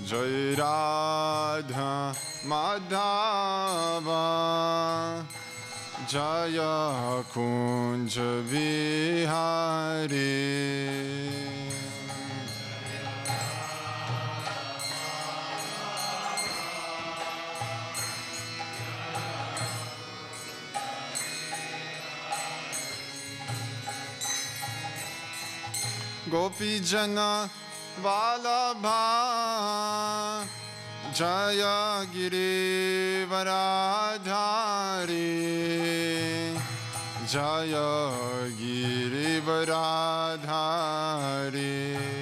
जय राधा माधवा जय कुंज बिहारी गोपी जना वल्लभा जय गिरिवराधारी जय गिरिवराधारी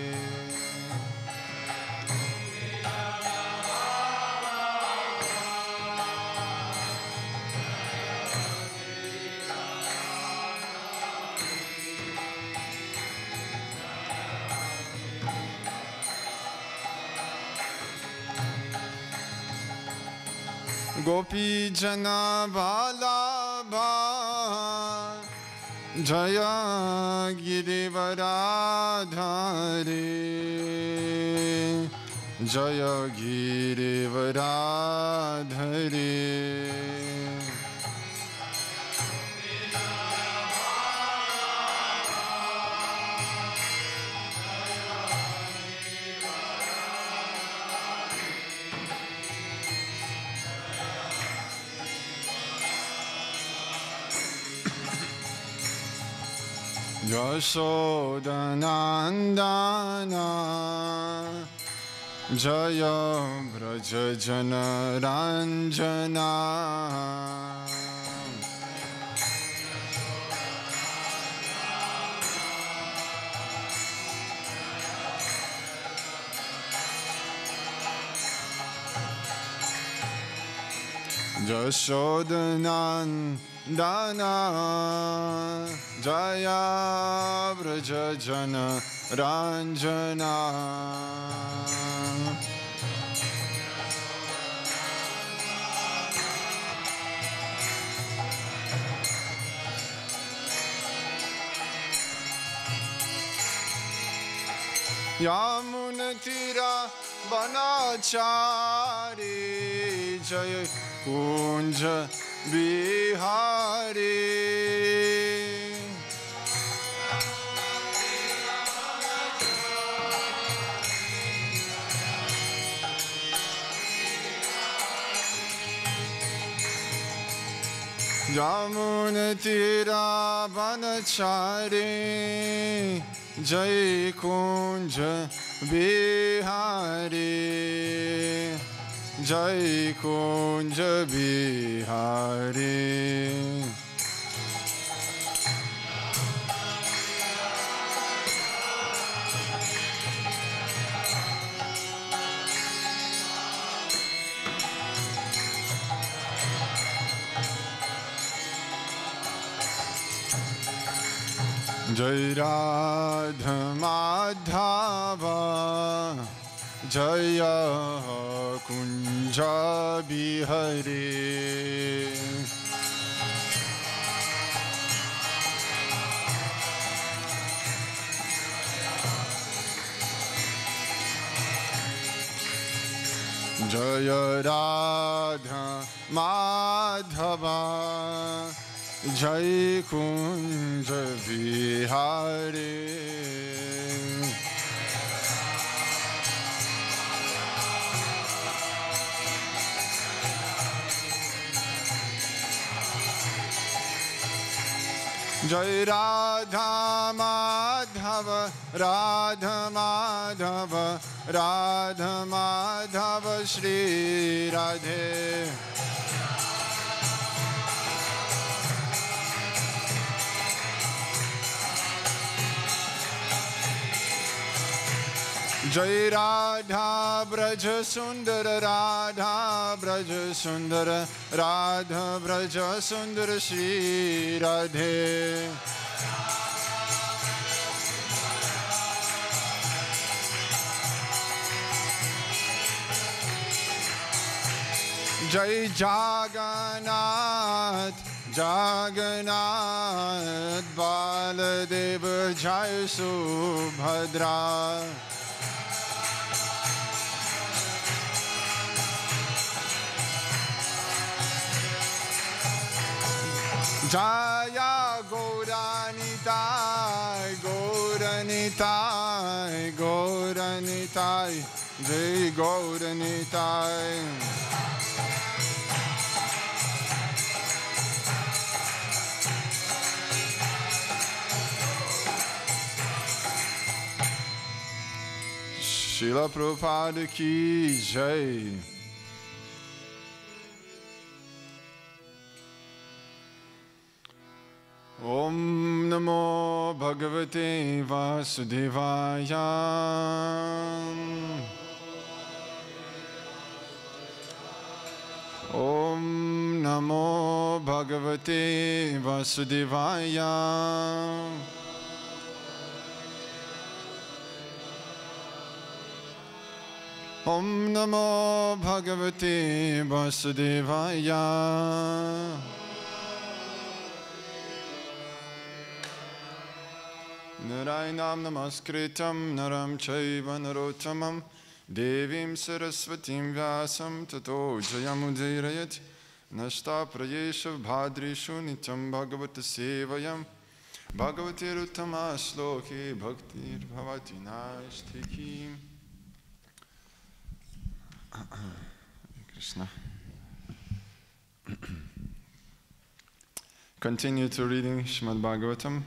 गोपी जना वल्लभा जय गिरिवराधारी जय गिरिवराधारी यशोदनन्दना जय व्रज जनरञ्जना यशोदनन्दना जय व्रज जनरञ्जना यमुनतीरा वनचारी जय कुंज बिहारी यमुनतीरा वनचारी जय कुंज बिहारी जय कुंज बिहारी जय राधा माधवा जय कुंज बिहारी जय राधा माधवा जय कुंज बिहारी जय राधा माधव राधा माधव राधा माधव श्री राधे जय राधा ब्रज सुंदर राधा ब्रज सुंदर राधा ब्रज सुंदर श्री राधे जय जगन्नाथ जगन्नाथ बालदेव जय Subhadra Jaya Gauranitai, Gauranitai, Gauranitai, Jai Gauranitai. Srila Prabhupada ki Jai. Om Namo Bhagavate Vasudevaya. Om Namo Bhagavate Vasudevaya. Om Namo Bhagavate Vasudevaya. Narayanam namaskritam naram chaiva narottamam devim saraswatim vyasam tato jayamudirayat nashta prayesha bhadrishu nityam bhagavata sevayam bhagavatir uttama shloke bhaktir bhavati nashthiki. Krishna. Continue to reading Srimad Bhagavatam,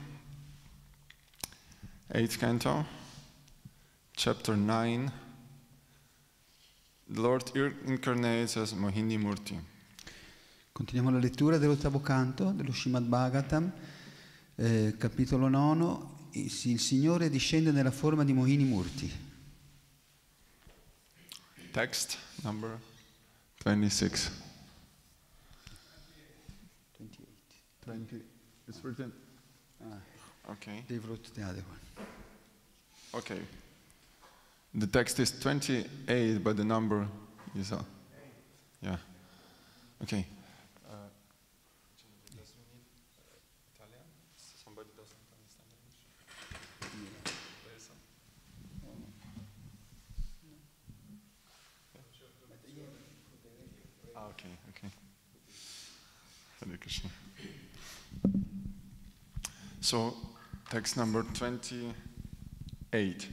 8th canto, chapter 9. The Lord incarnates as Mohini Murti. Continuiamo la lettura dell'ottavo canto dello Srimad Bhagavatam, capitolo 9. Il Signore discende nella forma di Mohini Murti. Text number 26. 20. It's written. Okay. They've wrote the other one. Okay. The text is 28, but the number is yeah. Okay. Italian? Somebody doesn't understand English. Okay. Hare Krishna. So, text number 28.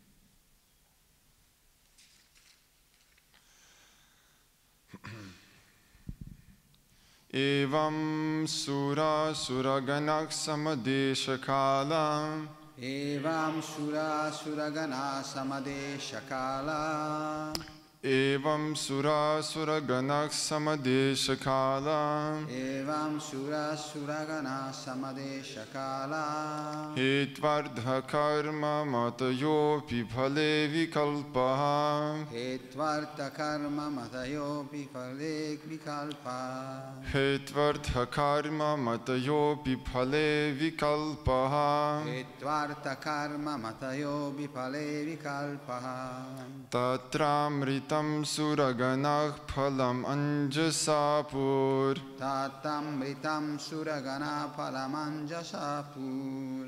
Evam sura suraganak samadeshakala. Evam sura suragana samadeshakala. Evam sura suraganak samadeshakala. Evam sura suragana samadeshakala. Hetvardha karma matayopi phale vikalpaha. Hetvarta karma matayopi phale vikalpa. Hetvardha karma matayopi phale vikalpaha. Hetvarta karma matayopi phale vikalpa. Tatramritam suraganah phalam anjasapur. Tatamritam suragana palamanjasapur.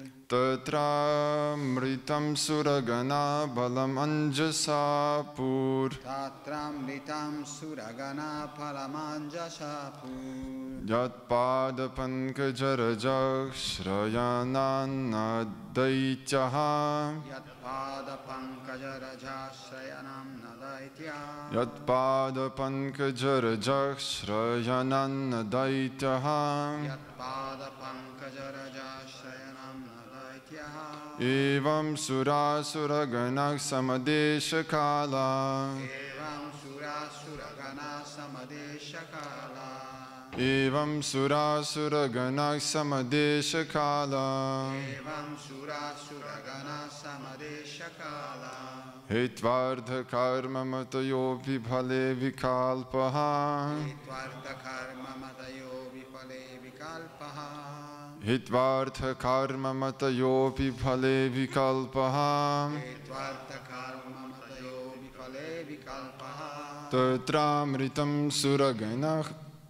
Tatramritam suragana balam anjasapur. Tatramritam suragana palamanjasapur. Yat pada pankajaraja shrayanana daityaha. Yat pada pankajaraja shrayanam nadaitya. Yat pada pankajaraja shrayanana daityaha. Yat pada pankajaraja shrayanam nadaitya. Evam sura suraganak samadeshakala. Evam sura suragana samadeshakala. Evam sura suraganak samadeshakala. Evam sura suragana samadeshakala. Hetvardha karma matayopi phale vikalpaha. Hetvarta karma matayo vipale vikalpaha. Hitvardha karma matayopi phale vikalpaha. Hetvarta karma matayo vipale vikalpaha. Tatramritam suraganah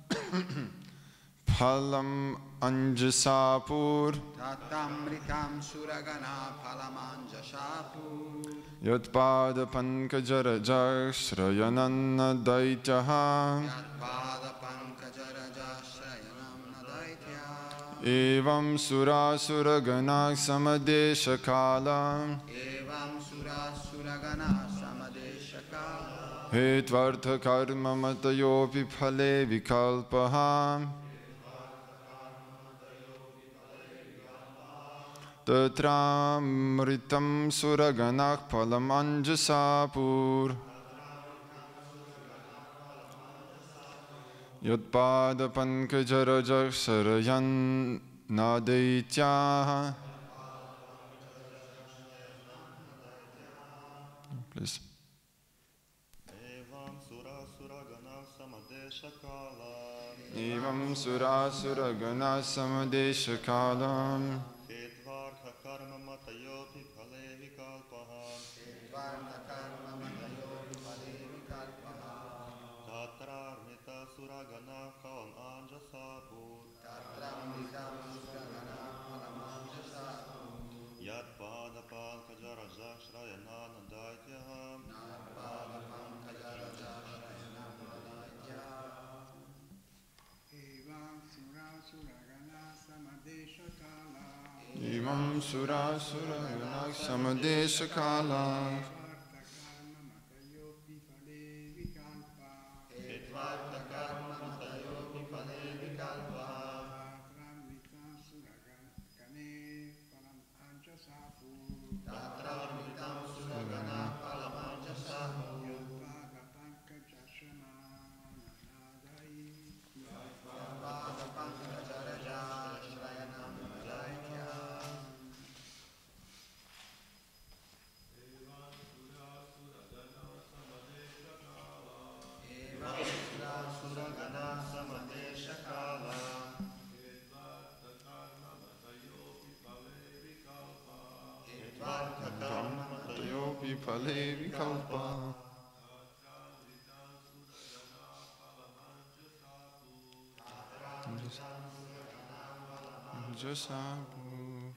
phalam anjasapur. Tatamritam suragana palamanjasapur. Yatpada pankajaraja shrayananna daityaha. Yatpada pankajaraja shrayanam nadaitya. Evam Surasuraganah Samadeshakala Evam Surasuraganah Samadeshakala Hetvartha Karma Matayopi Phale Vikalpaha Tatramritam Suraganah Phalam Anjasapur Yatpada Pankajaraja Sarayan Nadaityaha. Please. Evam Surasuraganah Samadeshakala Evam Surasuraganah Samadeshakala Hetvartha Karma Matayopi Phale Vikalpaha Tatrarmita Suraganah Phalam Anjasapur Yatpada Pankajaraja Shrayanana Daityaha Evam Surasuraganah Samadeshakala Matayopi Phale Vikalpa Anjasapur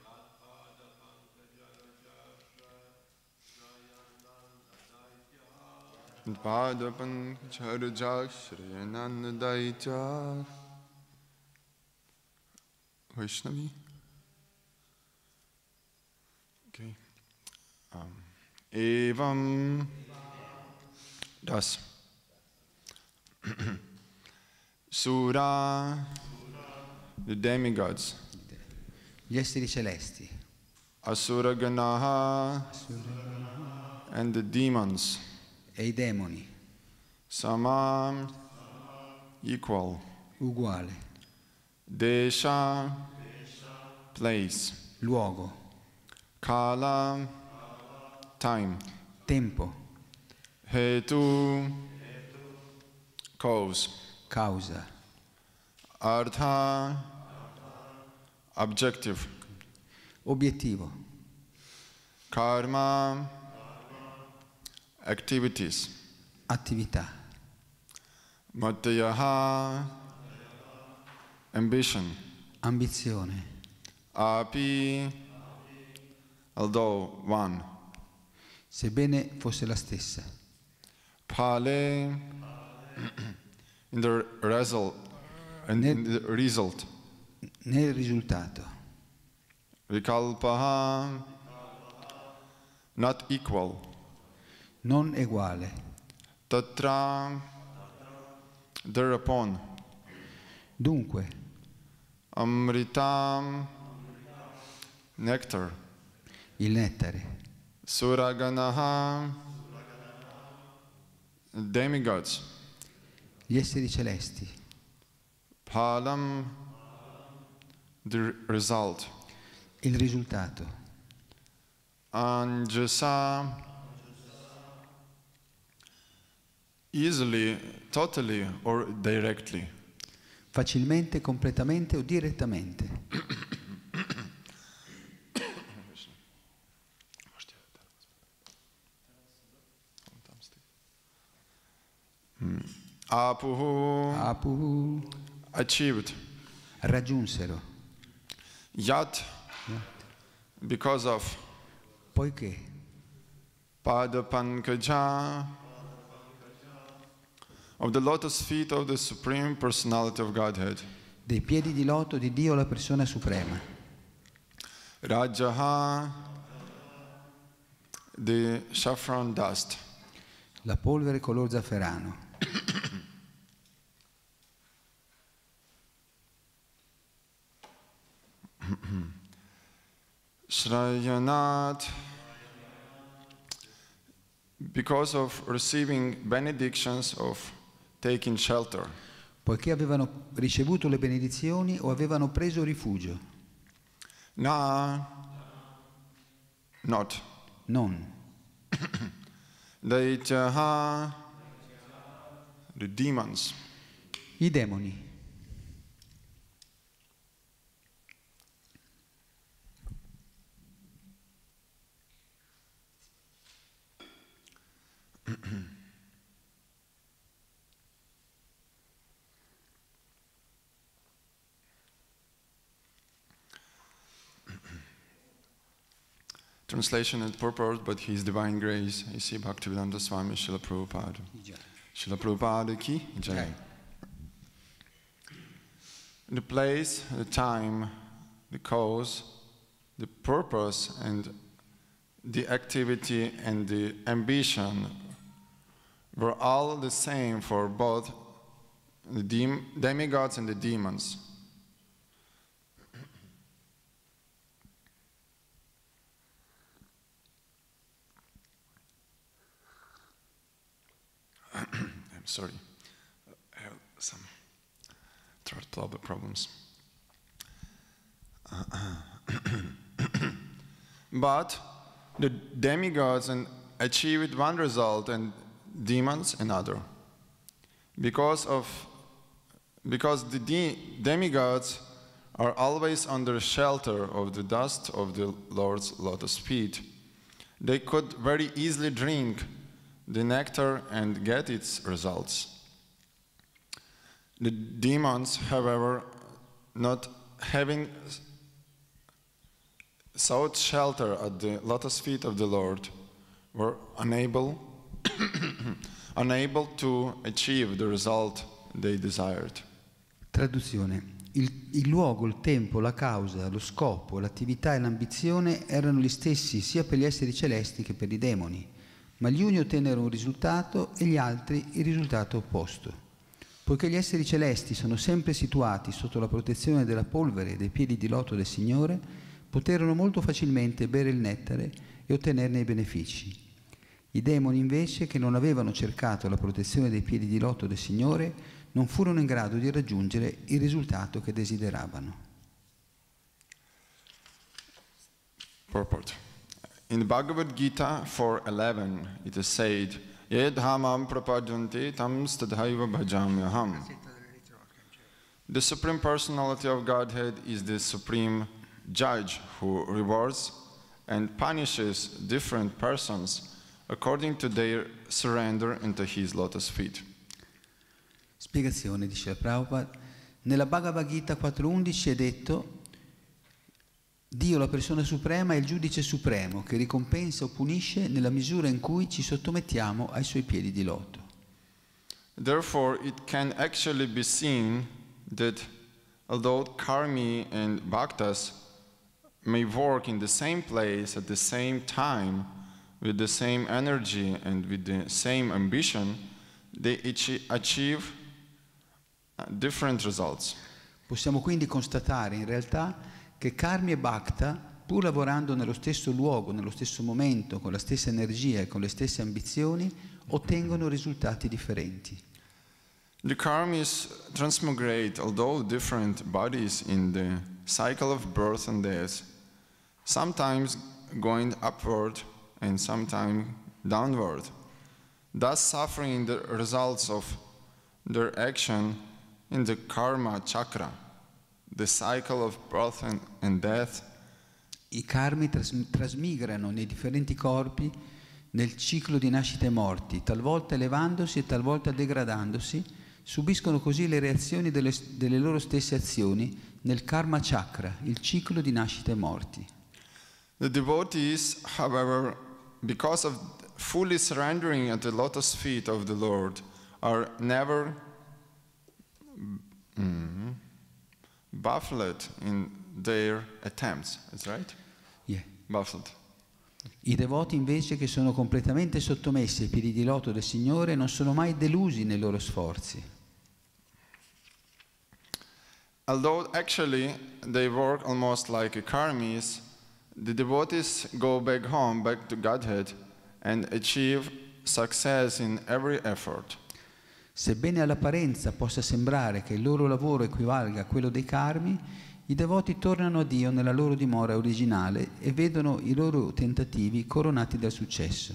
Pada Pankajaraja Shrayanana Daitya. Vaishnavi. Okay. Evam. Das. Sura. The demigods. Gli esseri celesti. Asura Ganaha. And the demons. E i demoni. Sama. Equal. Uguale. Desha. Place. Luogo. Kala. Time. Tempo. Hetu. Cause. Causa. Artha. Objective. Obiettivo. Karma. Activities. Attività. Matayaha. Ambition. Ambizione. Api. Although one. Sebbene fosse la stessa. Phale. In the result. And in the result. Nel risultato. Vikalpaha. Not equal. Non eguale. Tatra. Thereupon. Dunque. Amritam. Nectar. Il nettare. Suraganaha. Demigods. Gli esseri celesti. Phalam. The result. Il risultato. Anjasa. Easily, totally, or directly. Facilmente, completamente o direttamente. Apuhu. Apu. Achieved. Raggiunsero. Yat. Because of. Poiché. Pada Pankaja. Of the lotus feet of the Supreme Personality of Godhead. dei piedi di loto di Dio, la persona suprema. Rajaha, the saffron dust. La polvere color zafferano. Shrayanat, because of receiving benedictions of taking shelter. Poiché avevano ricevuto le benedizioni o avevano preso rifugio. Na, not. Non. Daityaha, the demons. I demoni. Translation and purport, but His Divine Grace, A.C. Bhaktivedanta Swami Srila Prabhupada. Srila Prabhupada ki jai. The place, the time, the cause, the purpose, and the activity and the ambition were all the same for both the demigods and the demons. I'm sorry, I have some throat problems. But the demigods achieved one result and demons another. Because the demigods are always under shelter of the dust of the Lord's lotus feet, they could very easily drink the nectar and get its results. The demons, however, not having sought shelter at the lotus feet of the Lord, were unable to achieve the result they desired. Traduzione. Il luogo, il tempo, la causa, lo scopo, l'attività e l'ambizione erano gli stessi sia per gli esseri celesti che per i demoni, ma gli uni ottennero un risultato e gli altri il risultato opposto. Poiché gli esseri celesti sono sempre situati sotto la protezione della polvere e dei piedi di loto del Signore, poterono molto facilmente bere il nettare e ottenerne i benefici. I demoni invece, che non avevano cercato la protezione dei piedi di loto del Signore, non furono in grado di raggiungere il risultato che desideravano. Purport. In the Bhagavad Gita 4:11 it is said, Yed hamam prapadyante tam stadhaiva bhajamyaham. The Supreme Personality of Godhead is the Supreme Judge who rewards and punishes different persons according to their surrender into His lotus feet. Spiegazione, dice Prabhupada. Nella Bhagavad Gita 4.11 è detto: Dio, la persona suprema, è il giudice supremo che ricompensa o punisce nella misura in cui ci sottomettiamo ai suoi piedi di loto. Therefore, it can actually be seen that although karmi and bhaktas may work in the same place at the same time, with the same energy and with the same ambition, they achieve different results. Possiamo quindi constatare in realtà che Karmi e Bhakta, pur lavorando nello stesso luogo, nello stesso momento, con la stessa energia e con le stesse ambizioni, ottengono risultati differenti. The karmis transmigrate, although different bodies in the cycle of birth and death, sometimes going upward and sometimes downward, thus suffering the results of their action in the karma chakra, the cycle of birth and death. I karmi trasmigrano nei differenti corpi nel ciclo di nascite e morti, talvolta elevandosi e talvolta degradandosi, subiscono così le reazioni delle loro stesse azioni nel karma chakra, il ciclo di nascite e morti. The devotees, however, because of fully surrendering at the lotus feet of the Lord, are never baffled in their attempts. That's right? Yeah. Baffled. I devoti invece che sono completamente sottomessi ai piedi di loto del Signore non sono mai delusi nei loro sforzi. Although actually they work almost like a karmis, the devotees go back home, back to Godhead, and achieve success in every effort. Sebbene all'apparenza possa sembrare che il loro lavoro equivalga a quello dei karmi, i devoti tornano a Dio nella loro dimora originale e vedono i loro tentativi coronati dal successo.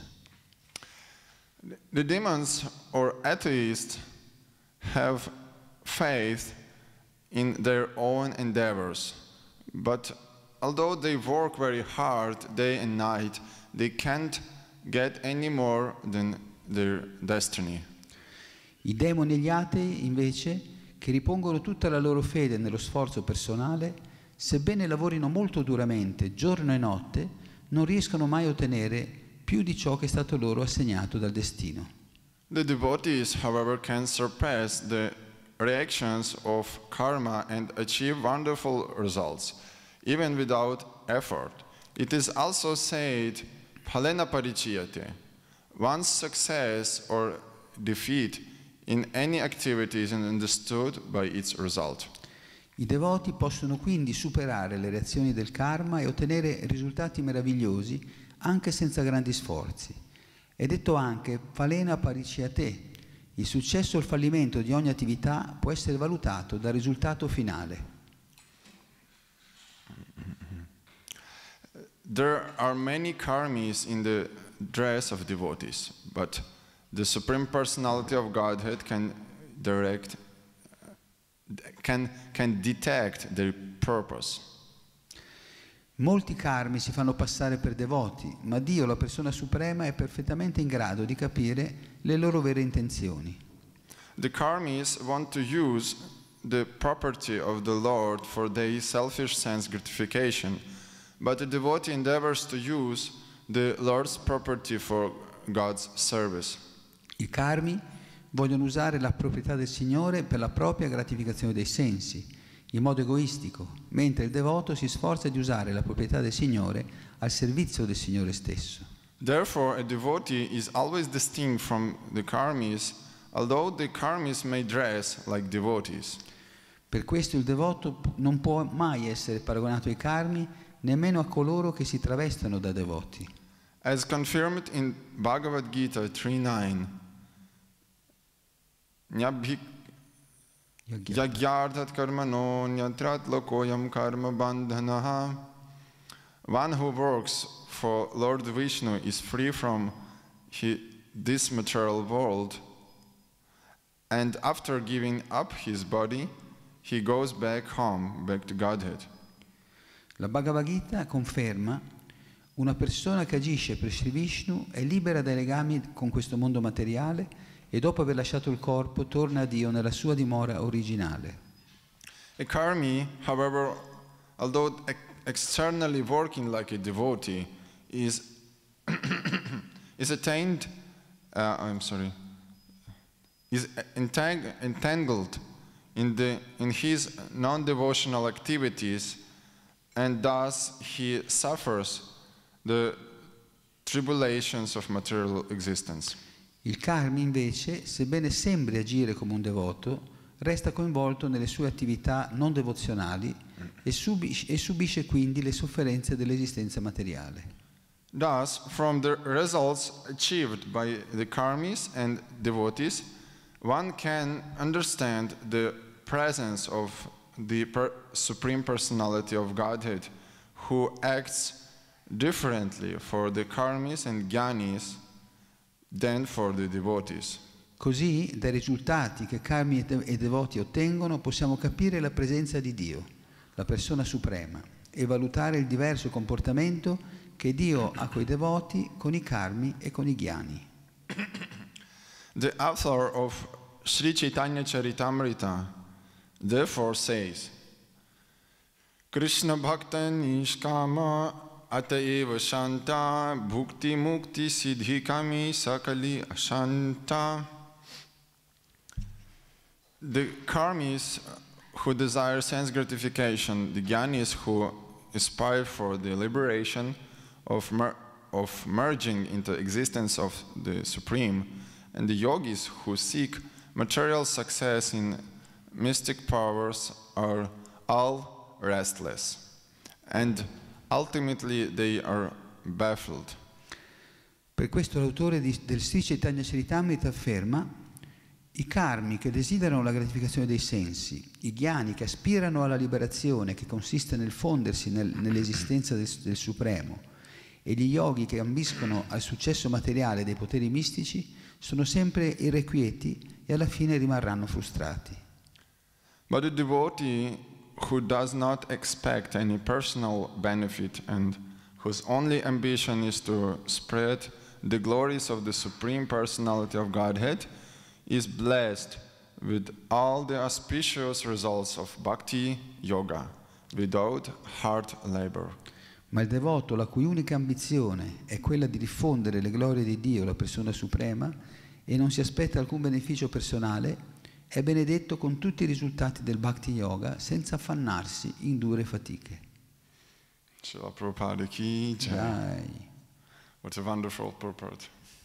The demons or atheists have faith in their own endeavors, but although they work very hard day and night, they can't get any more than their destiny. I demoni e gli atei, invece, che ripongono tutta la loro fede nello sforzo personale, sebbene lavorino molto duramente, giorno e notte, non riescono mai a ottenere più di ciò che è stato loro assegnato dal destino. The devotees, however, can surpass the reactions of karma and achieve wonderful results, even without effort. It is also said, phalena pariciyate. One's success or defeat in any activity is understood by its result. I devoti possono quindi superare le reazioni del karma e ottenere risultati meravigliosi anche senza grandi sforzi. È detto anche phalena pariciyate. Il successo o il fallimento di ogni attività può essere valutato dal risultato finale. There are many karmis in the dress of devotees, but the Supreme Personality of Godhead can detect their purpose. Molti karmi si fanno passare per devoti, ma Dio, la persona suprema, è perfettamente in grado di capire le loro vere intenzioni. The karmis want to use the property of the Lord for their selfish sense gratification, but the devotee endeavors to use the Lord's property for God's service. I karmi vogliono usare la proprietà del Signore per la propria gratificazione dei sensi, in modo egoistico, mentre il devoto si sforza di usare la proprietà del Signore al servizio del Signore stesso. Therefore, a devotee is always distinct from the karmis, although the karmis may dress like devotees. Per questo il devoto non può mai essere paragonato ai karmi, nemmeno a coloro che si travestono da devoti. As confirmed in Bhagavad Gita 3.9, Yagyardhat karmano nyatrat lokoyam karma bandhanaha. One who works for Lord Vishnu is free from this material world, and after giving up his body, he goes back home, back to Godhead. La Bhagavad Gita conferma: una persona che agisce per Sri Vishnu è libera dai legami con questo mondo materiale e dopo aver lasciato il corpo torna a Dio nella sua dimora originale. A karmi, however, although externally working like a devotee, is entangled in his non-devotional activities, and thus he suffers the tribulations of material existence. Il karmi invece, sebbene sembri agire come un devoto, resta coinvolto nelle sue attività non devozionali e subisce quindi le sofferenze dell'esistenza materiale. Thus, from the results achieved by the karmis and devotees, one can understand the presence of the Supreme Personality of Godhead, who acts differently for the karmis and jnanis than for the devotees. Così, dai risultati che karmi e devoti ottengono, possiamo capire la presenza di Dio, la persona suprema, e valutare il diverso comportamento che Dio ha coi devoti, con i karmi e con i jnani. The author of Sri Chaitanya Charitamrita therefore says, Krishna Bhakta Nishkama Ataeva Shanta Bhukti Mukti Siddhikami Sakali Ashanta. The karmis who desire sense gratification, the Gyanis who aspire for the liberation of merging into existence of the Supreme, and the yogis who seek material success in mystic powers are all restless, and ultimately they are baffled. Per questo l'autore del Sri Chaitanya Charitamrita afferma: i karmi che desiderano la gratificazione dei sensi, i jnani che aspirano alla liberazione che consiste nel fondersi nell'esistenza del Supremo, e gli yogi che ambiscono al successo materiale dei poteri mistici sono sempre irrequieti e alla fine rimarranno frustrati. But the devotee who does not expect any personal benefit and whose only ambition is to spread the glories of the Supreme Personality of Godhead is blessed with all the auspicious results of bhakti yoga without hard labor. Ma il devoto, la cui unica ambizione è quella di diffondere le glorie di Dio, la persona suprema, e non si aspetta alcun beneficio personale, è benedetto con tutti i risultati del bhakti yoga senza affannarsi in dure fatiche. Srila Prabhupada ki jai. Jai. What a wonderful purport.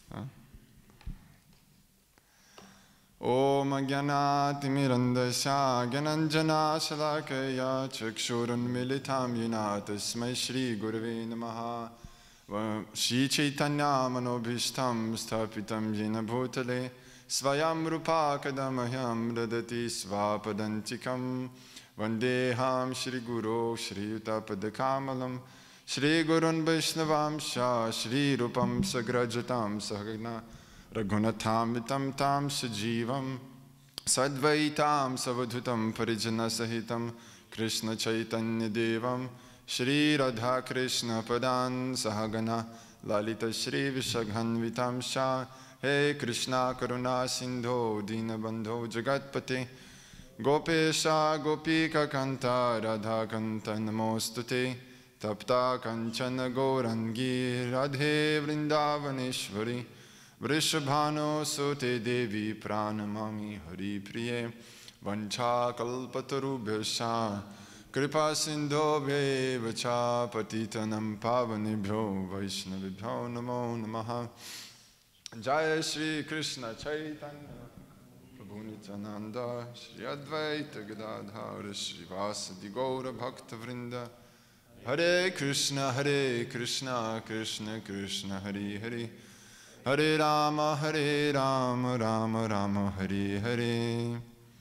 Om Gyanati Mirandasya Gyananjana Shalakaya Chakshurun Militam Yena Tasmai Shri Gurave Namaha Shri Chaitanya Manobhishtam Stapitam Yena Bhutale Svayam Rupa Kadamahyam Radati Svapadantikam Vandeham Shri Guru Shri Utapadakamalam Shri Gurun Vaishnavam Sha Shri Rupam Sagrajatam Sahagna Raghunatham Tam Sajivam Sadvaitam Savadhutam Parijana Sahitam Krishna Chaitanya Devam Shri Radha Krishna Padan Sahagana Lalita Shri Vishaghanvitam Sha He Krishna Karuna Sindho Dinabandho Jagatpate Gopesha Gopika Kanta Radha Kanta Namostute Tapta Kanchana Gaurangi Radhe Vrindavaneshwari Vrishabhano Sute Devi Pranamami Hari Priye Vancha Kalpatarubhyascha Kripa Sindhobhye Vacha Patitanam Pavanibhyo Vaishnavibhyo Namo Namaha Jaya Shri Krishna Chaitanya Prabhu Nityananda Shri Advaita Gadadhara Shri Vasadi Gaura Bhakta Vrinda Hare Krishna Krishna Krishna Hare Hare Hare Rama Rama Rama Hare Hare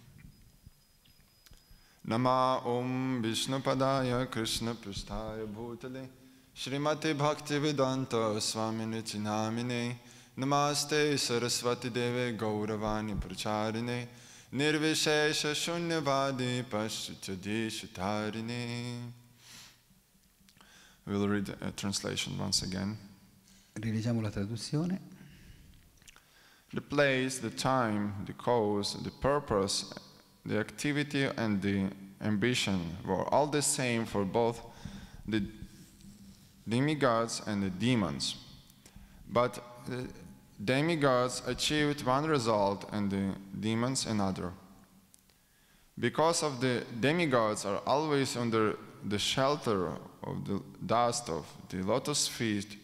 Nama Om Vishnupadaya Krishna Prasthaya Bhutale Srimati Bhaktivedanta Swaminiti Namine Namaste Saraswati Deve Gauravani Pracharine Nirvishesha Shunyavadi Pashuchadi Shutarine. We'll read a translation once again. Rileggiamo la traduzione. The place, the time, the cause, the purpose, the activity and the ambition were all the same for both the demigods and the demons. But the demigods achieved one result and the demons another. Because of the demigods are always under the shelter of the dust of the lotus feet,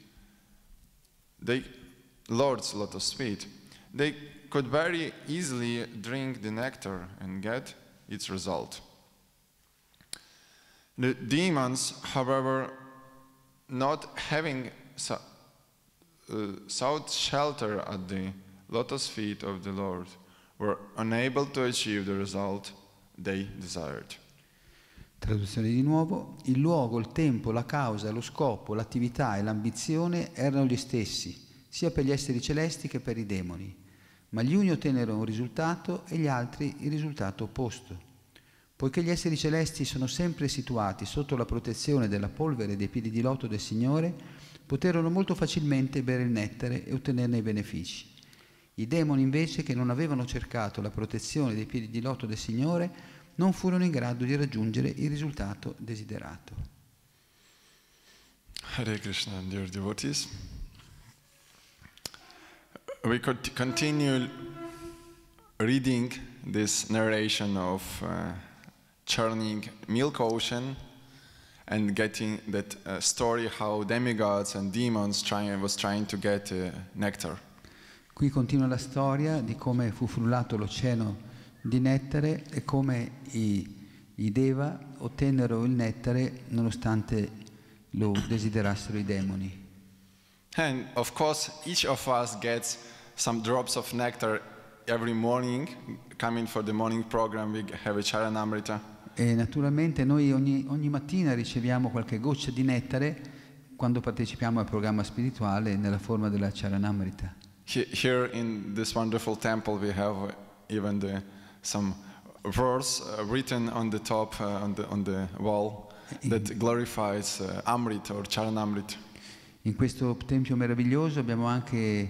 Lord's lotus feet, they could very easily drink the nectar and get its result. The demons, however, not having sought shelter at the lotus feet of the Lord, were unable to achieve the result they desired. Traduzione di nuovo. Il luogo, il tempo, la causa, lo scopo, l'attività e l'ambizione erano gli stessi, sia per gli esseri celesti che per i demoni, ma gli uni ottennero un risultato e gli altri il risultato opposto. Poiché gli esseri celesti sono sempre situati sotto la protezione della polvere dei piedi di loto del Signore, poterono molto facilmente bere il nettare e ottenerne i benefici. I demoni invece, che non avevano cercato la protezione dei piedi di loto del Signore, non furono in grado di raggiungere il risultato desiderato. Hare Krishna, dear devotees. We could continue reading this narration of churning milk ocean and getting that story how demigods and demons was trying to get nectar. Qui continua la storia di come fu frullato l'oceano di nettare e come i Deva ottennero il nettare nonostante lo desiderassero i demoni. And of course, each of us gets some drops of nectar every morning. Coming for the morning program, we have a Charanamrita. E naturalmente noi ogni mattina riceviamo qualche goccia di nettare quando partecipiamo al programma spirituale nella forma della Charanamrita. Here in this wonderful temple, we have even some verse written on the top on the wall that glorifies Amrita or Charanamrita. In questo tempio meraviglioso abbiamo anche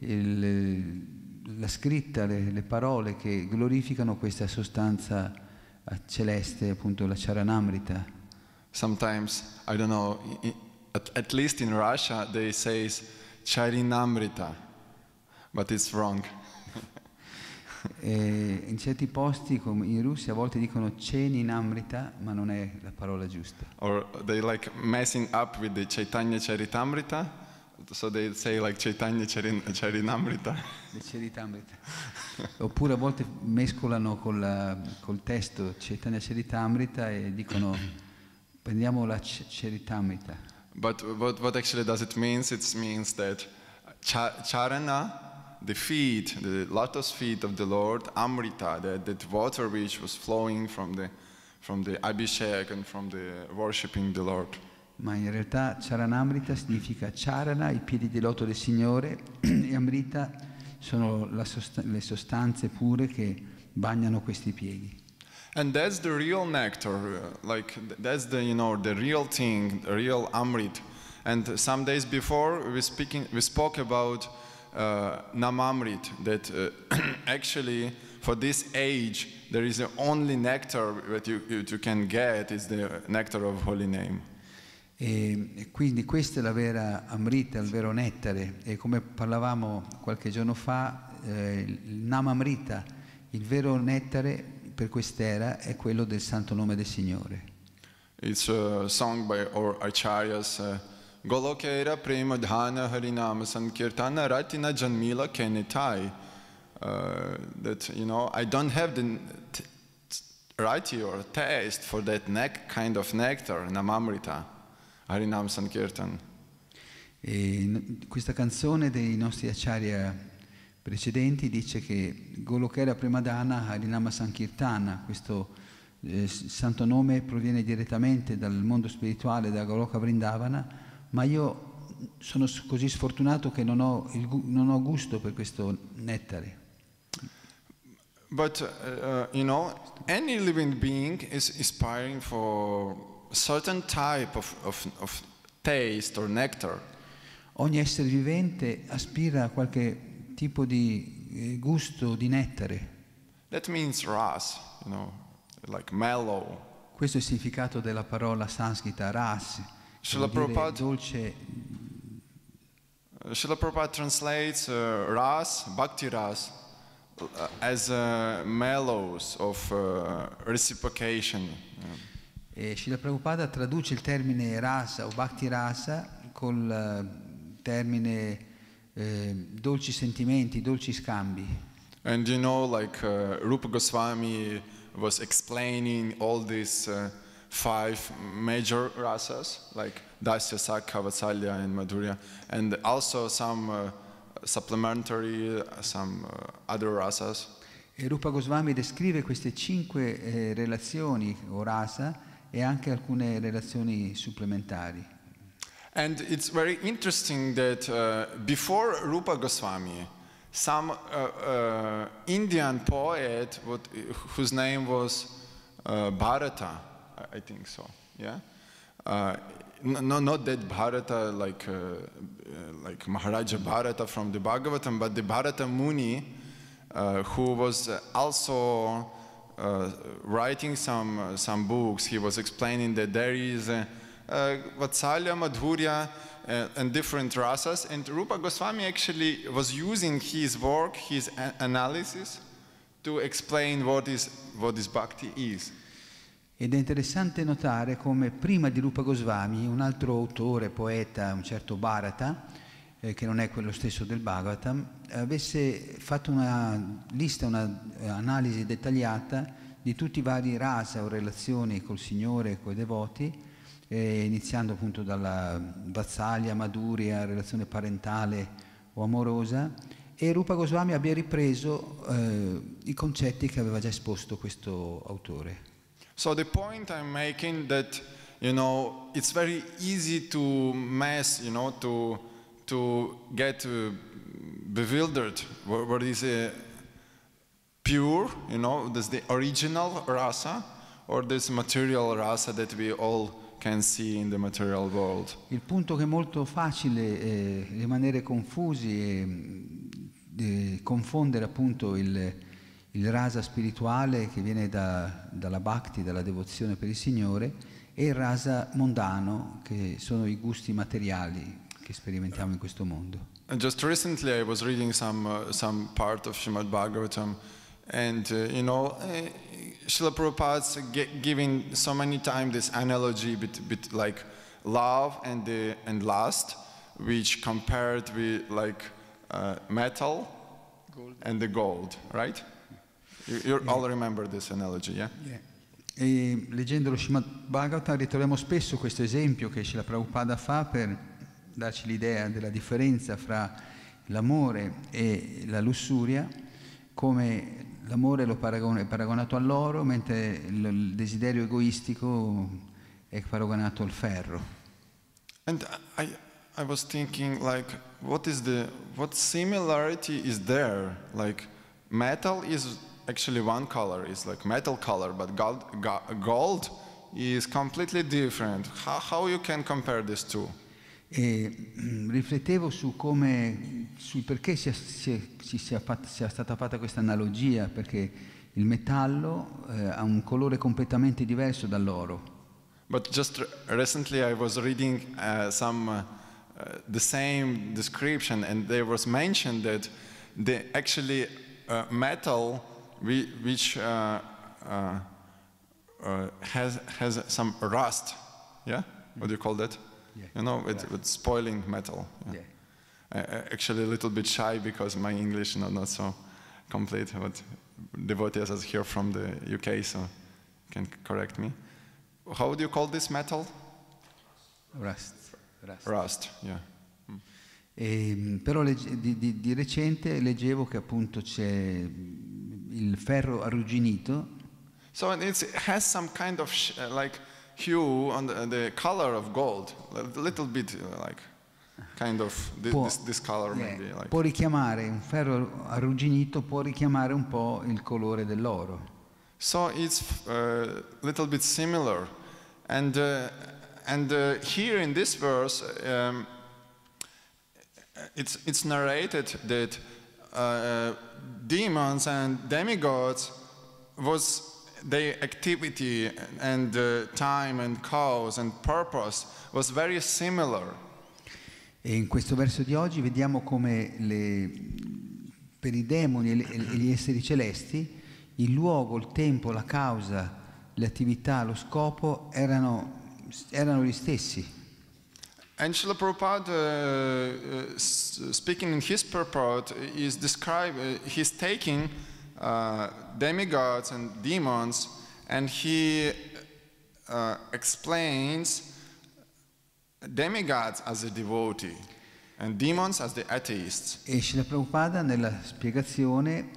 la scritta, le parole che glorificano questa sostanza celeste, appunto la Charanamrita. Sometimes, I don't know, at least in Russia, they say Charinamrita, but it's wrong. E in certi posti, come in Russia, a volte dicono Cheninamrita, ma non è la parola giusta. Or they like messing up with the Chaitanya Charitamrita, so they say like Chaitanya Charinamrita. Le Charitamrita. Oppure a volte mescolano col testo Chaitanya Charitamrita e dicono prendiamo la Charitamrita. But what actually does it means? It means that Charana, the feet, the lotus feet of the Lord, Amrita, that water which was flowing from the Abhishek and from the worshipping the Lord. Ma in realtà Charanamrita significa Charana, i piedi di loto del Signore, e Amrita sono le sostanze pure che bagnano questi piedi. And that's the real nectar, that's the real thing, the real Amrit. And some days before we spoke about Namamrit, that actually for this age there is the only nectar that you can get is the nectar of holy name. E quindi questa è la vera Amrita, il vero nettare, e come parlavamo qualche giorno fa, il Namamrita, il vero nettare per quest'era è quello del santo nome del Signore. It's sung by our acharyas. Golokera prema dhana harinama sankirtana ratina janmila kenitai. That, I don't have the rati or taste for that kind of nectar, Namamrita, Harinam Sankirtan. E questa canzone dei nostri acharya precedenti dice che Golokera Premadhana Harinama Sankirtana, questo santo nome proviene direttamente dal mondo spirituale, da Goloka Vrindavana, ma io sono così sfortunato che non ho gusto per questo nettare. But, any living being is aspiring for a certain type of taste or nectar. Ogni essere vivente aspira a qualche tipo di gusto di nettare. That means ras, like mellow. Questo è il significato della parola sanscrita ras, Srila Prabhupada, dolce. Srila Prabhupada translates ras, bhakti ras, as mellows of reciprocation. E Srila Prabhupada traduce il termine rasa o bhakti rasa col termine dolci sentimenti, dolci scambi. And Rupa Goswami was explaining all these 5 major rasas, like Dasya, Sakha, Vatsalya, and Madhurya, and also some supplementary, some other rasas. E Rupa Goswami descrive queste 5 relazioni o rasa e anche alcune relazioni supplementari. And it's very interesting that before Rupa Goswami, some Indian poet whose name was Bharata, I think so, yeah? No, not that Bharata like Maharaja Bharata from the Bhagavatam, but the Bharata Muni, who was also writing some books. He was explaining that there is Vatsalya, Madhurya, and different rasas, and Rupa Goswami actually was using his work, his analysis, to explain what is bhakti is. Ed è interessante notare come prima di Rupa Goswami un altro autore, poeta, un certo Bharata, che non è quello stesso del Bhagavatam, avesse fatto una lista, un'analisi dettagliata di tutti i vari rasa o relazioni col Signore e coi devoti, iniziando appunto dalla Vatsalya, Madhurya, relazione parentale o amorosa, e Rupa Goswami abbia ripreso i concetti che aveva già esposto questo autore. So the point I'm making that, you know, it's very easy to mess, you know, to get bewildered. What is pure, you know, there's the original rasa, or this material rasa that we all can see in the material world. Il punto che è molto facile rimanere confusi e confondere appunto il rasa spirituale che viene dalla bhakti, dalla devozione per il Signore, e il rasa mondano, che sono i gusti materiali che sperimentiamo in questo mondo. And just recently I was reading some part of Srimad Bhagavatam, and you know, Srila Prabhupada's giving so many times this analogy with like love and lust, which compared with like metal and the gold, right? You all remember this analogy, yeah? E leggendo lo Srimad Bhagavatam ritroviamo spesso questo esempio che Srila Prabhupada fa per darci l'idea della differenza fra l'amore e la lussuria, come l'amore è paragonato all'oro, mentre il desiderio egoistico è paragonato al ferro. And I was thinking, like, what similarity is there? Like, metal is actually one color, it's like metal color, but gold is completely different. How you can compare these two? E riflettevo sul perché sia stata fatta questa analogia, perché il metallo ha un colore completamente diverso dall'oro. But just recently I was reading the same description, and there was mentioned that the actually metal which has some rust, yeah? What do you call that? Yeah. You know, with spoiling metal. Yeah. Actually a little bit shy because my English is not so complete, but devotees are here from the UK, so you can correct me. How do you call this metal? Rust, yeah. Però di recente leggevo che appunto c'è il ferro arrugginito. So it has some kind of like hue on the color of gold, a little bit like kind of this color maybe. Like. Può richiamare, un ferro arrugginito può richiamare un po' il colore dell'oro. So it's a little bit similar, and here in this verse it's narrated that demons and demigods was their activity and time and cause and purpose was very similar. E in questo verso di oggi vediamo come per i demoni e gli esseri celesti il luogo, il tempo, la causa, le attività, lo scopo erano gli stessi. And Srila Prabhupada, speaking in his purport, he's taking demigods and demons, and he explains demigods as a devotee and demons as the atheists. E Srila Prabhupada nella spiegazione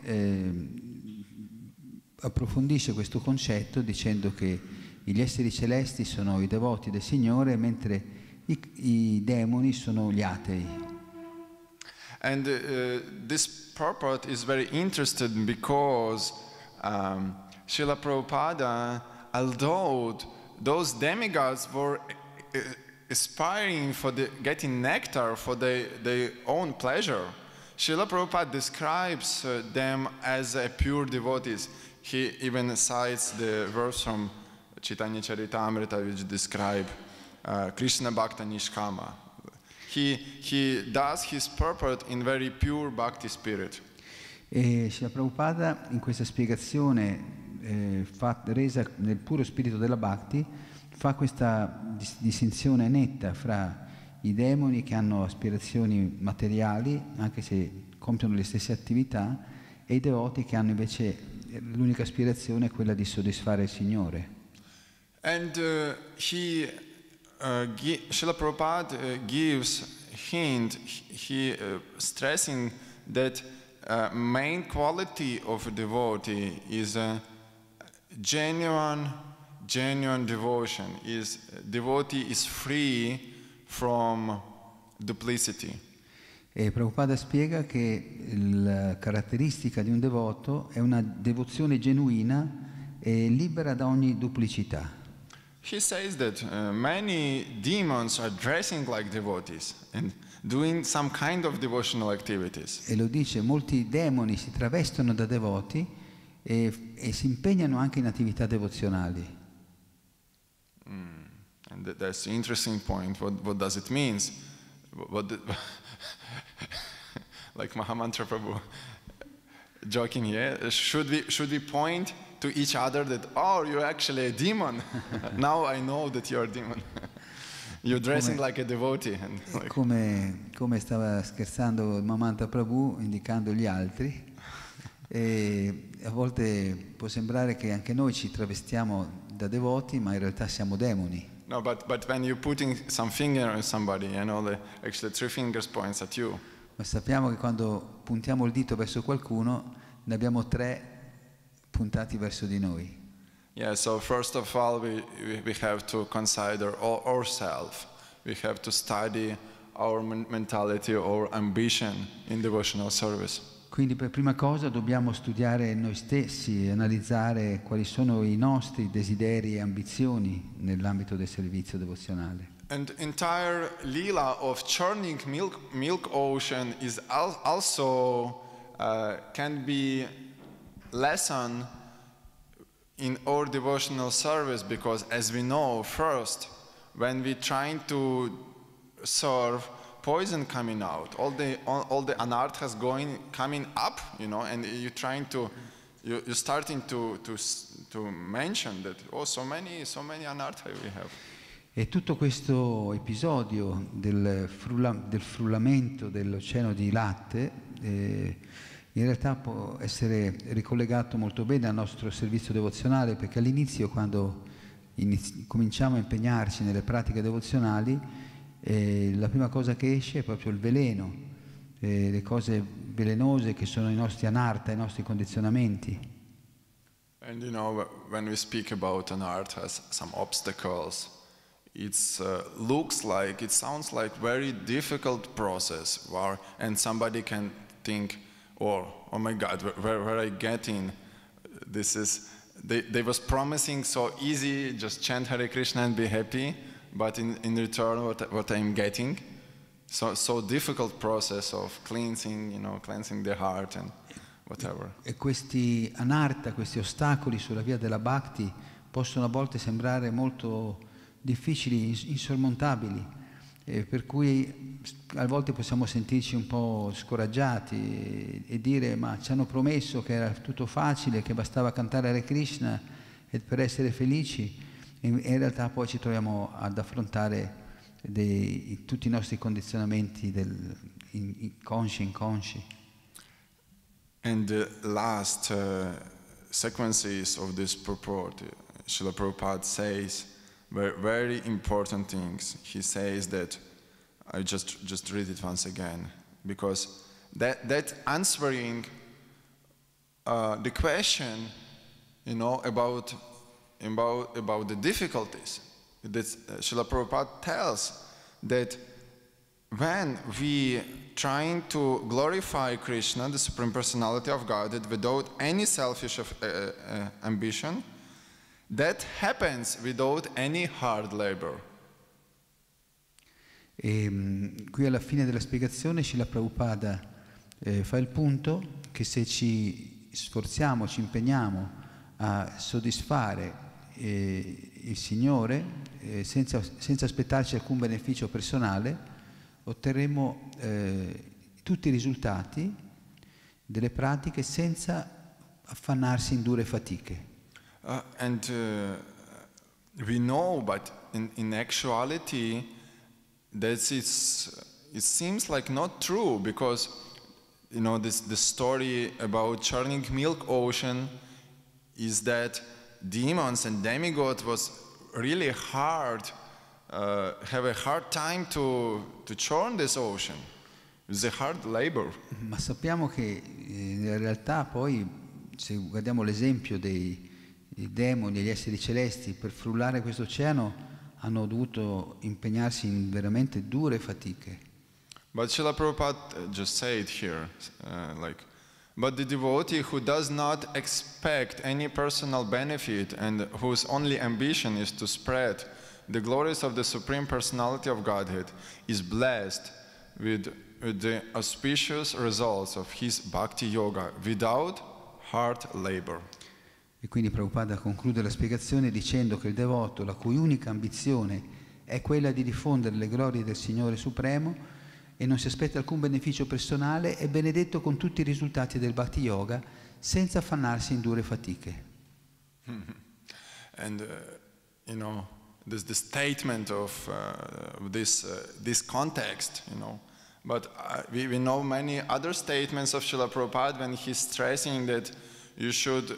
approfondisce questo concetto dicendo che gli esseri celesti sono i devoti del Signore, mentre i demoni sono gli atei. And this purport is very interesting because Srila Prabhupada, although those demigods were aspiring for getting nectar for their own pleasure, Srila Prabhupada describes them as pure devotees. He even cites the verse from Chaitanya Charitamrita which describe Krishna Bhakta Nishkama. He does his purport in very pure bhakti spirit. E Srila Prabhupada in questa spiegazione resa nel puro spirito della Bhakti, fa questa distinzione netta fra i demoni che hanno aspirazioni materiali, anche se compiono le stesse attività, e i devoti che hanno invece l'unica aspirazione è quella di soddisfare il Signore. And Srila Prabhupada gives hint, stressing that main quality of a devotee is a genuine devotion. Devotee is free from duplicity. E Prabhupada spiega che la caratteristica di un devoto è una devozione genuina e libera da ogni duplicità. He says that many demons are dressing like devotees and doing some kind of devotional activities. E lo dice, molti demoni si travestono da devoti e si impegnano anche in attività devozionali. And that's an interesting point. What does it mean? Like Mahamantra Prabhu joking here, should we point to each other that, oh, you're actually a demon? Now I know that you're a demon. You're dressing like a devotee. And like... come stava scherzando Mahamantra Prabhu indicando gli altri, e a volte può sembrare che anche noi ci travestiamo da devoti, ma in realtà siamo demoni. No, but when you're putting some finger on somebody, actually 3 fingers points at you. Ma sappiamo che quando puntiamo il dito verso qualcuno, ne abbiamo 3 puntati verso di noi. Yeah, so first of all, we have to consider ourselves. We have to study our mentality, our ambition in devotional service. Quindi per prima cosa dobbiamo studiare noi stessi, analizzare quali sono i nostri desideri e ambizioni nell'ambito del servizio devozionale. And entire lila of churning milk ocean is also can be lesson in our devotional service, because as we know, first when we trying to serve, poison coming out, all the anarthas coming up, and you're starting to mention that, oh, so many anarthas we have. E tutto questo episodio del frullamento dell'oceano di latte in realtà può essere ricollegato molto bene al nostro servizio devozionale, perché all'inizio, quando cominciamo a impegnarci nelle pratiche devozionali, la prima cosa che esce è proprio il veleno, le cose velenose che sono i nostri anartha, i nostri condizionamenti. And when we speak about anarthas, some obstacles, it sounds like very difficult process, and somebody can think, oh my God, where are I getting? They was promising so easy, just chant Hare Krishna and be happy, but in return what I'm getting, so difficult process of cleansing the heart and whatever. E questi anartha, questi ostacoli sulla via della Bhakti possono a volte sembrare molto difficili, insormontabili, per cui a volte possiamo sentirci un po' scoraggiati e dire, ma ci hanno promesso che era tutto facile, che bastava cantare Hare Krishna e per essere felici, e in realtà poi ci troviamo ad affrontare tutti i nostri condizionamenti consci, inconsci. And the last sequences of this purport, Srila Prabhupada says very important things. He says that, I just read it once again, because that answering the question, about the difficulties, that Srila Prabhupada tells that when we trying to glorify Krishna, the Supreme Personality of Godhead, without any selfish ambition, that happens without any hard labor. E qui alla fine della spiegazione Srila Prabhupada fa il punto che se ci sforziamo, ci impegniamo a soddisfare il Signore senza aspettarci alcun beneficio personale, otterremo tutti i risultati delle pratiche senza affannarsi in dure fatiche. And we know, but in actuality, it seems like not true, because the story about churning milk ocean is that demons and demigods was really hard, have a hard time to churn this ocean. It's a hard labor. Ma sappiamo che in realtà poi, se guardiamo l'esempio dei demoni e gli esseri celesti, per frullare questo oceano hanno dovuto impegnarsi in veramente dure fatiche. But Srila Prabhupada just said here, but the devotee who does not expect any personal benefit and whose only ambition is to spread the glories of the Supreme Personality of Godhead is blessed with the auspicious results of his bhakti yoga without hard labor. E quindi Prabhupada conclude la spiegazione dicendo che il devoto, la cui unica ambizione è quella di diffondere le glorie del Signore Supremo e non si aspetta alcun beneficio personale, è benedetto con tutti i risultati del Bhakti Yoga senza affannarsi in dure fatiche. And the statement of this context, but we know many other statements of Srila Prabhupada when he's stressing that you should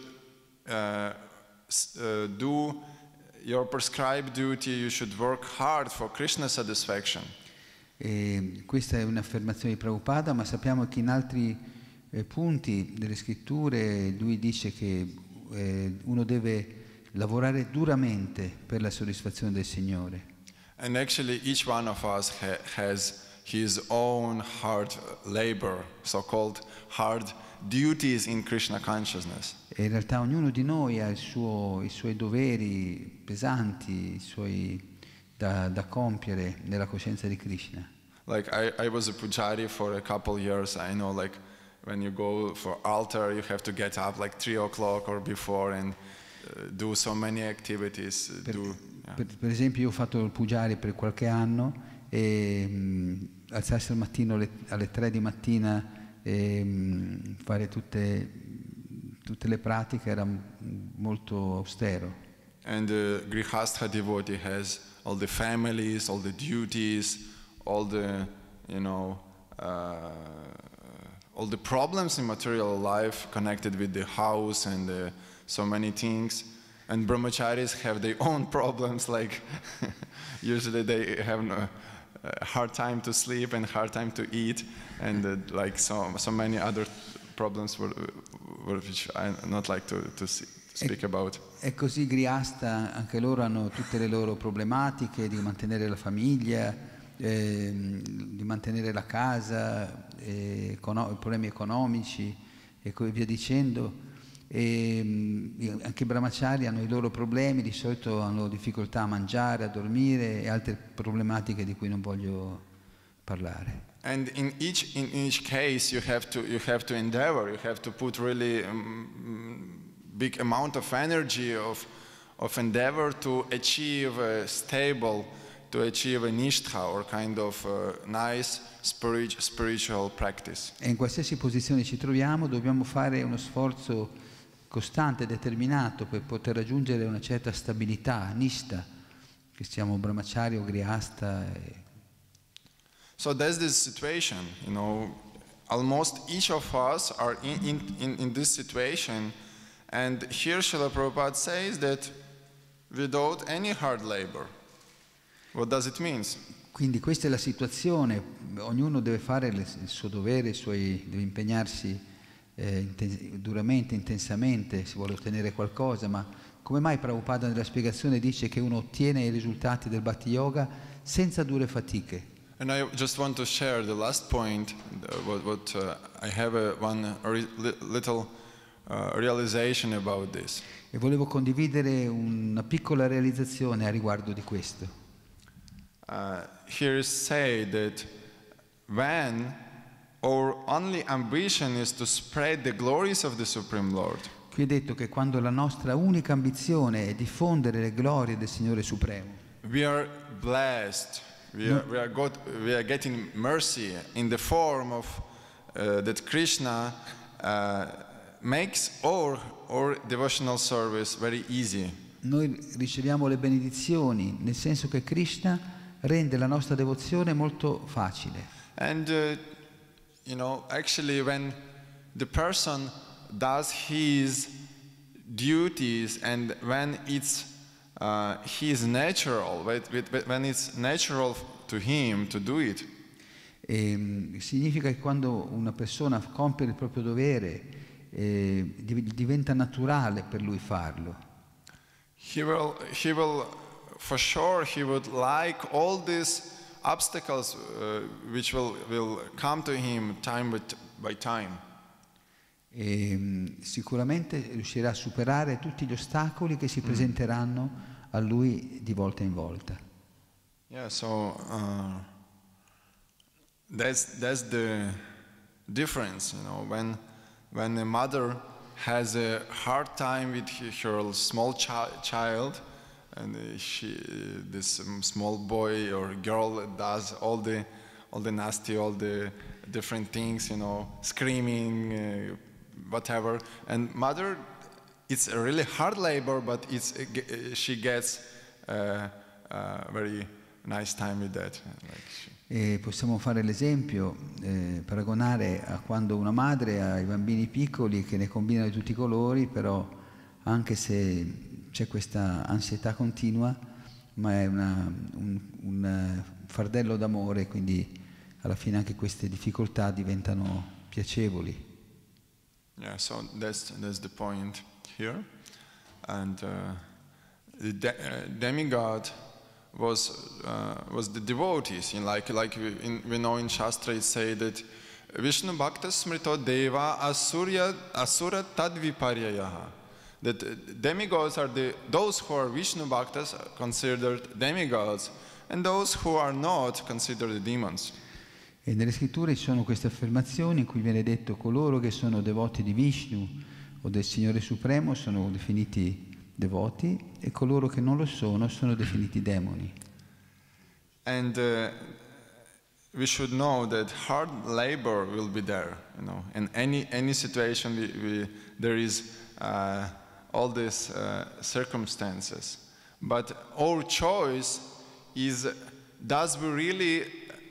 do your prescribed duty, you should work hard for Krishna's satisfaction. E questa è un'affermazione di Prabhupada, ma sappiamo che in altri punti delle scritture lui dice che uno deve lavorare duramente per la soddisfazione del Signore. And actually each one of us has his own hard labor, so-called hard duties in Krishna consciousness. E in realtà ognuno di noi ha i suoi doveri pesanti, da compiere nella coscienza di Krishna. Like I was a pujari for a couple years. I know, like when you go for altar, you have to get up like 3 o'clock or before and do so many activities. Per esempio io ho fatto il pujari per qualche anno e alzarsi al mattino alle 3 di mattina e fare tutte le pratiche era molto austero. And the Grihastha devotee has all the families, all the duties, all the all the problems in material life connected with the house and so many things. And brahmacharis have their own problems, like usually they have a hard time to sleep and hard time to eat, and like so many other problems which I not like to speak about. E così Grihastha, anche loro hanno tutte le loro problematiche di mantenere la famiglia, di mantenere la casa, problemi economici e così via dicendo. E anche i brahmachari hanno i loro problemi, di solito hanno difficoltà a mangiare, a dormire e altre problematiche di cui non voglio parlare. And in each case you have to endeavor, you have to put really big amount of energy of endeavor to achieve a stable, to achieve a nishtha or kind of nice spiritual practice. E in qualsiasi posizione ci troviamo dobbiamo fare uno sforzo costante, determinato per poter raggiungere una certa stabilità, nishtha, che siamo brahmachari o grihastha. So there's this situation, almost each of us are in this situation, and here Srila Prabhupada says that without any hard labor. What does it mean? Quindi questa è la situazione, ognuno deve fare il suo dovere, deve impegnarsi duramente, intensamente, si vuole ottenere qualcosa, ma come mai Prabhupada nella spiegazione dice che uno ottiene i risultati del Bhakti Yoga senza dure fatiche? And I just want to share the last point, I have one little realization about this. E volevo condividere una piccola realizzazione a riguardo di questo. Here is said that when our only ambition is to spread the glories of the Supreme Lord. Qui è detto che quando la nostra unica ambizione è diffondere le glorie del Signore Supremo. We are blessed. We are getting mercy in the form of that Krishna makes our our devotional service very easy. Noi riceviamo le benedizioni, nel senso che Krishna rende la nostra devozione molto facile. And actually when the person does his duties and when it's his natural, when it's natural to him to do it, Significa che quando una persona compie il proprio dovere, diventa naturale per lui farlo. he will for sure he would like all these obstacles which will come to him time by time. Sicuramente riuscirà a superare tutti gli ostacoli che si presenteranno a lui di volta in volta. Yeah, so that's the difference, when a mother has a hard time with her small child, and this small boy or girl does all the nasty, all the different things, screaming, whatever, and mother, it's a really hard labor, but she gets a very nice time with that. E possiamo fare l'esempio, paragonare a quando una madre ha i bambini piccoli che ne combinano di tutti i colori, però anche se c'è questa ansietà continua, ma è un fardello d'amore, quindi alla fine anche queste difficoltà diventano piacevoli. Yeah, so that's the point here, and the demigod was the devotees. We know in Shastra it say that Vishnu Bhakta Smrito Deva Asura Tadviparyayaha. That demigods are those who are Vishnu Bhaktas considered demigods, and those who are not considered demons. E nelle scritture ci sono queste affermazioni in cui viene detto coloro che sono devoti di Vishnu o del Signore Supremo sono definiti devoti e coloro che non lo sono definiti demoni. And we should know that hard labor will be there, in any situation there is all these circumstances. But our choice is, does we really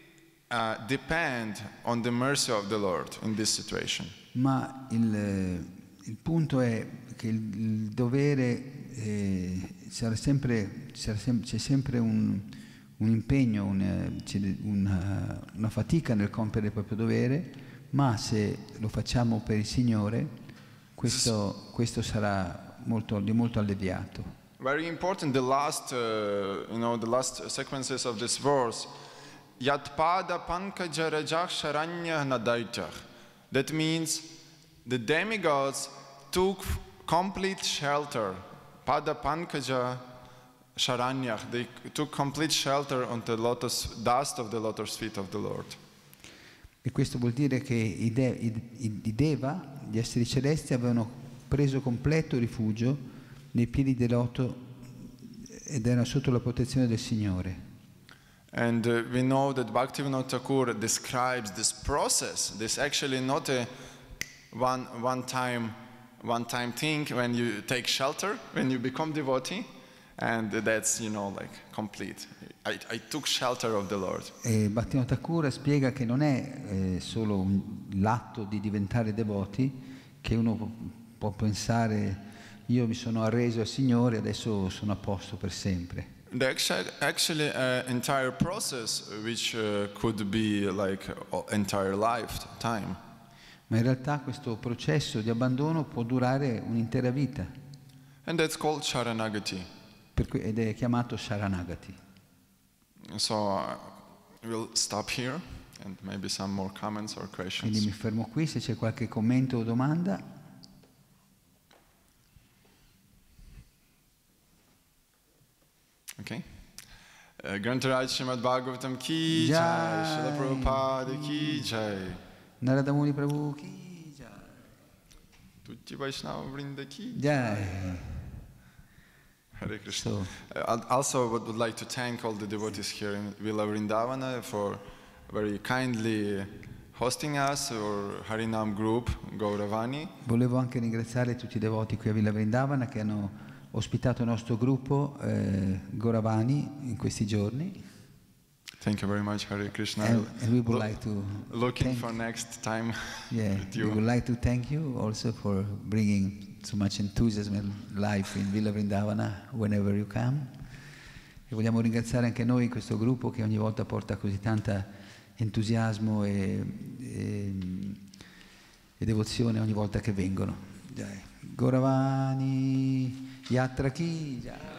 depend on the mercy of the Lord in this situation? Ma il punto è che il dovere c'è sempre un impegno, una fatica nel compiere il proprio dovere, ma se lo facciamo per il Signore, questo sarà molto alleviato. Very important, the last sequences of this verse, Yatpada Pankaja Rajach Sharanya Nadaitach. That means the demigods took complete shelter. Pada Pankaja Sharanyach, they took complete shelter on the dust of the lotus feet of the Lord. E questo vuol dire che i Deva, gli esseri celesti, avevano preso completo rifugio nei piedi del loto ed erano sotto la protezione del Signore. And we know that Bhaktivinoda Thakur describes this process. This actually not a one-time thing when you take shelter, when you become devotee, and that's complete. I took shelter of the Lord. E Bhaktivinoda Thakur spiega che non è solo l'atto di diventare devoti, che uno può pensare io mi sono arreso al Signore, adesso sono a posto per sempre. Actually, entire process which could be like entire lifetime. Ma in realtà questo processo di abbandono può durare un'intera vita. And that's called Sharanagati. Ed è chiamato Sharanagati. So we'll stop here and maybe some more comments or questions. Quindi mi fermo qui, se c'è qualche commento o domanda. Okay. Grantaraj Srimad Bhagavatam ki jai, Srila Prabhupada ki jai. Narada Muni Prabhu ki jai. Tutti Vaishnava Vrinda ki jai. Hare Krishna. Also would like to thank all the devotees here in Villa Vrindavana for very kindly hosting us, or Harinam group, Gauravani. Volevo anche ringraziare tutti i devoti qui a Villa Vrindavana che hanno ospitato il nostro gruppo Gauravani in questi giorni. Thank you very much, Hare Krishna. And we would like to Looking for next time yeah, with we you. would like to thank you also for bringing so much enthusiasm and life in Villa Vrindavana whenever you come. E vogliamo ringraziare anche noi questo gruppo che ogni volta porta così tanta entusiasmo e devozione ogni volta che vengono. Gauravani Yatra Ki Jai.